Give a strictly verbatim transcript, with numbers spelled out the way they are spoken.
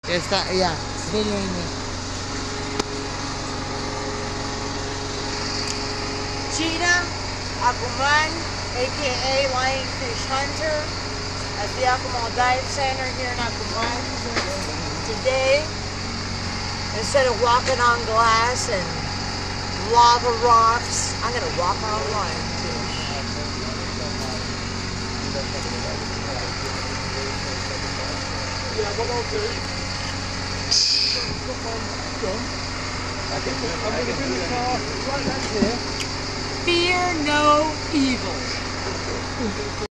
Está, yeah, videoing me. Gina Akuman, aka Lionfish Hunter, at the Akumal Dive Center here in Akuman. Today, instead of walking on glass and lava rocks, I'm gonna walk on lionfish. Yeah, what I'll do, come on, John. I'm going to bring the car right down here. Fear no evil.